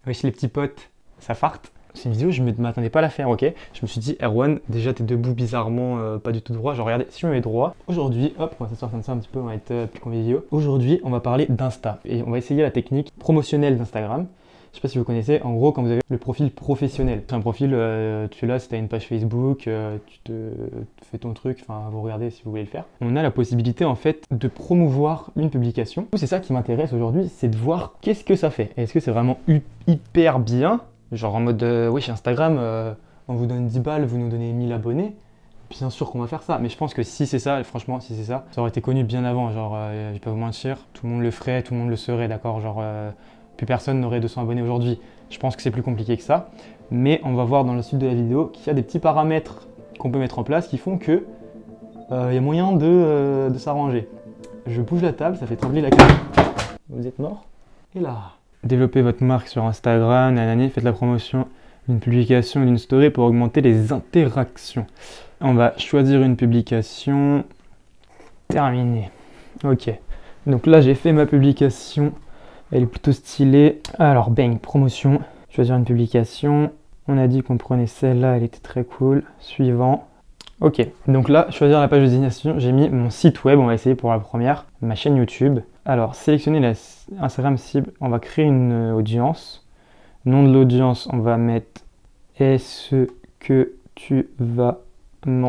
Wesh les petits potes, ça farte. C'est une vidéo, je ne m'attendais pas à la faire, ok. Je me suis dit, Erwan, déjà t'es debout bizarrement, pas du tout droit. Genre regardez, si je me mets droit, aujourd'hui, hop, on va s'asseoir comme ça un petit peu, on va être plus conviviaux. Aujourd'hui, on va parler d'Insta et on va essayer la technique promotionnelle d'Instagram. Je sais pas si vous connaissez, en gros, quand vous avez le profil professionnel. C'est un profil, tu es là, si tu as une page Facebook, tu fais ton truc, enfin, vous regardez si vous voulez le faire. On a la possibilité, en fait, de promouvoir une publication. C'est ça qui m'intéresse aujourd'hui, c'est de voir qu'est-ce que ça fait. Est-ce que c'est vraiment hyper bien? Genre en mode, oui, chez Instagram, on vous donne 10 balles, vous nous donnez 1000 abonnés. Bien sûr qu'on va faire ça, mais je pense que si c'est ça, franchement, si c'est ça, ça aurait été connu bien avant. Genre, je vais pas vous mentir, tout le monde le ferait, tout le monde le saurait, d'accord? Genre, plus personne n'aurait 200 abonnés aujourd'hui. Je pense que c'est plus compliqué que ça. Mais on va voir dans la suite de la vidéo qu'il y a des petits paramètres qu'on peut mettre en place qui font que y a moyen de s'arranger. Je bouge la table, ça fait trembler la caméra. Vous êtes mort? Et là. Développez votre marque sur Instagram, nanani, faites la promotion d'une publication ou d'une story pour augmenter les interactions. On va choisir une publication. Terminé. Ok. Donc là, j'ai fait ma publication. Elle est plutôt stylée. Alors, bang, promotion. Choisir une publication. On a dit qu'on prenait celle-là, elle était très cool. Suivant. Ok, donc là, choisir la page de destination, j'ai mis mon site web, on va essayer pour la première, ma chaîne YouTube. Alors, sélectionner la Instagram cible, on va créer une audience. Nom de l'audience, on va mettre « Est-ce que tu vas m'entuber ?»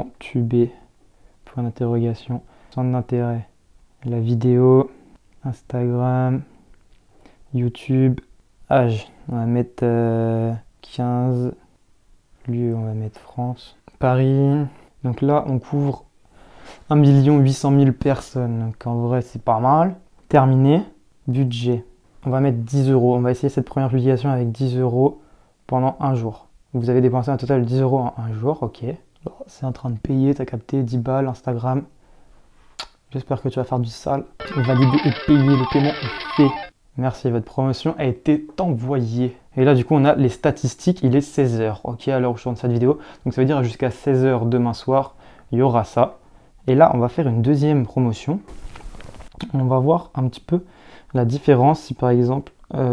Point d'interrogation. Centre d'intérêt, la vidéo, Instagram, YouTube, âge, on va mettre 15, lieu, on va mettre France, Paris. Donc là, on couvre 1 800 000 personnes. Donc en vrai, c'est pas mal. Terminé. Budget. On va mettre 10 euros. On va essayer cette première publication avec 10 euros pendant un jour. Vous avez dépensé un total de 10 euros en un jour. Ok. C'est en train de payer. T'as capté 10 balles Instagram. J'espère que tu vas faire du sale. Valider et payer. Le paiement est fait. Merci, votre promotion a été envoyée. Et là, du coup, on a les statistiques. Il est 16h, ok, à l'heure où je tourne cette vidéo. Donc, ça veut dire jusqu'à 16h demain soir, il y aura ça. Et là, on va faire une deuxième promotion. On va voir un petit peu la différence. Si par exemple,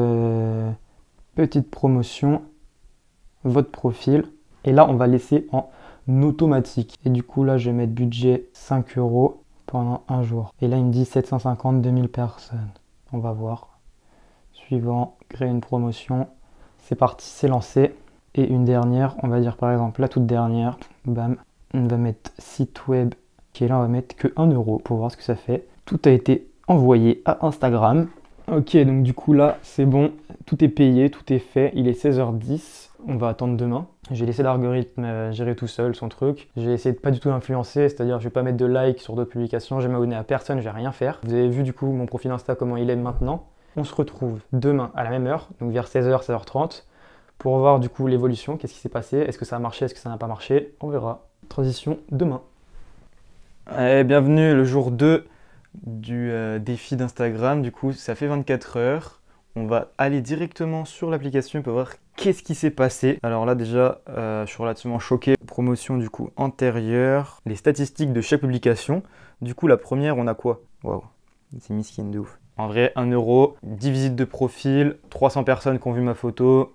petite promotion, votre profil. Et là, on va laisser en automatique. Et du coup, là, je vais mettre budget 5 euros pendant un jour. Et là, il me dit 750, 2000 personnes. On va voir. Suivant, créer une promotion, c'est parti, c'est lancé. Et une dernière, on va dire par exemple la toute dernière, bam, on va mettre site web, qui est là on va mettre que 1 euro pour voir ce que ça fait. Tout a été envoyé à Instagram. Ok, donc du coup là, c'est bon, tout est payé, tout est fait, il est 16h10, on va attendre demain. J'ai laissé l'algorithme gérer tout seul son truc. J'ai essayé de pas du tout influencer, c'est-à-dire je vais pas mettre de like sur d'autres publications, je vais m'abonner à personne, je vais rien faire. Vous avez vu du coup mon profil Insta comment il est maintenant. On se retrouve demain à la même heure, donc vers 16h, 16h30, pour voir du coup l'évolution, qu'est-ce qui s'est passé, est-ce que ça a marché, est-ce que ça n'a pas marché, on verra. Transition demain. Allez, bienvenue le jour 2 du défi d'Instagram, du coup ça fait 24 heures. On va aller directement sur l'application pour voir qu'est-ce qui s'est passé. Alors là déjà, je suis relativement choqué. Promotion du coup antérieure, les statistiques de chaque publication. Du coup la première, on a quoi? Waouh, c'est miskin de ouf. En vrai, 1 euro, 10 visites de profil, 300 personnes qui ont vu ma photo.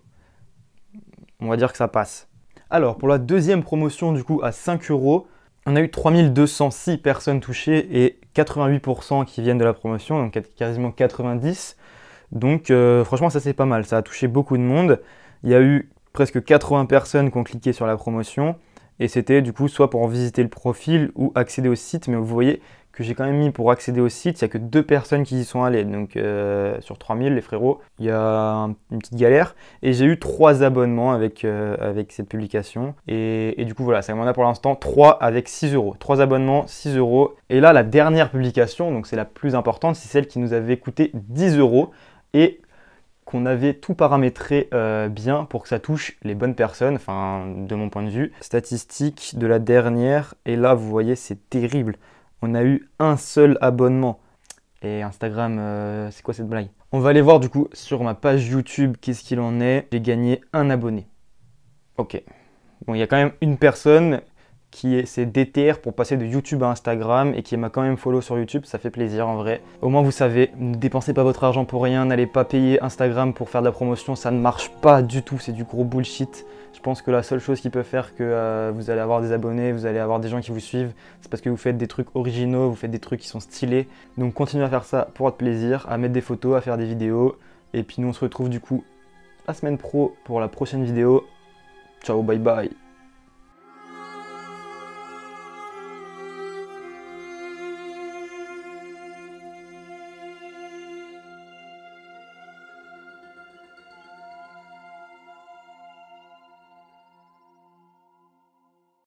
On va dire que ça passe. Alors, pour la deuxième promotion, du coup, à 5 euros, on a eu 3206 personnes touchées et 88% qui viennent de la promotion, donc quasiment 90. Donc, franchement, ça c'est pas mal. Ça a touché beaucoup de monde. Il y a eu presque 80 personnes qui ont cliqué sur la promotion. Et c'était du coup soit pour visiter le profil ou accéder au site. Mais vous voyez que j'ai quand même mis pour accéder au site, il n'y a que 2 personnes qui y sont allées. Donc sur 3000, les frérots, il y a une petite galère. Et j'ai eu 3 abonnements avec cette publication. Et du coup, voilà, ça m'en a pour l'instant 3 avec 6 euros. 3 abonnements, 6 euros. Et là, la dernière publication, donc c'est la plus importante, c'est celle qui nous avait coûté 10 euros. Et qu'on avait tout paramétré bien pour que ça touche les bonnes personnes, enfin de mon point de vue. Statistiques de la dernière, et là vous voyez c'est terrible. On a eu un seul abonnement. Et Instagram, c'est quoi cette blague? On va aller voir du coup sur ma page YouTube qu'est-ce qu'il en est. J'ai gagné un abonné. Ok. Bon, il y a quand même une personne qui s'est déterré pour passer de YouTube à Instagram et qui m'a quand même follow sur YouTube, ça fait plaisir en vrai. Au moins vous savez, ne dépensez pas votre argent pour rien, n'allez pas payer Instagram pour faire de la promotion, ça ne marche pas du tout, c'est du gros bullshit. Je pense que la seule chose qui peut faire que vous allez avoir des abonnés, vous allez avoir des gens qui vous suivent, c'est parce que vous faites des trucs originaux, vous faites des trucs qui sont stylés. Donc continuez à faire ça pour votre plaisir, à mettre des photos, à faire des vidéos. Et puis nous on se retrouve du coup la semaine pro pour la prochaine vidéo. Ciao, bye bye.